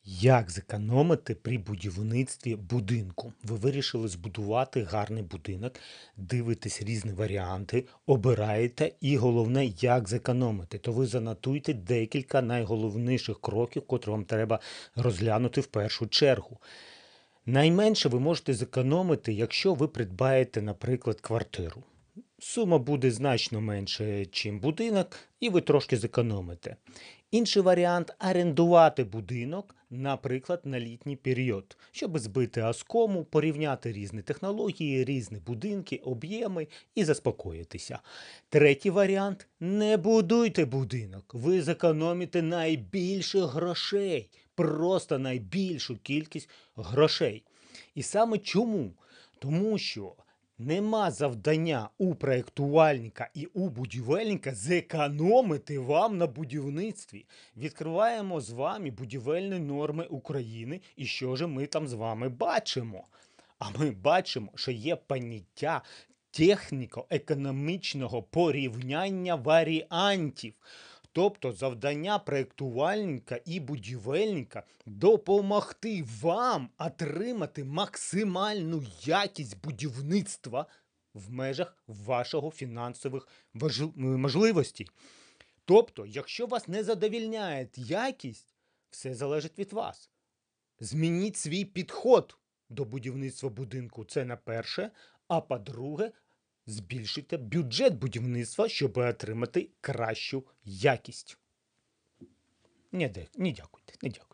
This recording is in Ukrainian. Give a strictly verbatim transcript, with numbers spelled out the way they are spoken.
Як зекономити при будівництві будинку? Ви вирішили збудувати гарний будинок, дивитесь різні варіанти, обираєте і головне, як зекономити. То ви занотуйте декілька найголовніших кроків, котрі вам треба розглянути в першу чергу. Найменше ви можете зекономити, якщо ви придбаєте, наприклад, квартиру. Сума буде значно менше, чим будинок, і ви трошки зекономите. Інший варіант орендувати будинок, наприклад, на літній період, щоб збити оскому, порівняти різні технології, різні будинки, об'єми і заспокоїтися. Третій варіант не будуйте будинок. Ви зекономите найбільше грошей, просто найбільшу кількість грошей. І саме чому? Тому що нема завдання у проєктувальника і у будівельника зекономити вам на будівництві. Відкриваємо з вами будівельні норми України, і що ж ми там з вами бачимо? А ми бачимо, що є поняття техніко-економічного порівняння варіантів. Тобто завдання проєктувальника і будівельника допомогти вам отримати максимальну якість будівництва в межах вашого фінансових важ- можливостей. Тобто, якщо вас не задовільняє якість, все залежить від вас. Змініть свій підход до будівництва будинку. Це на перше. А по-друге, збільшуйте бюджет будівництва, щоб отримати кращу якість. Не, де- не дякуйте, не дякуйте.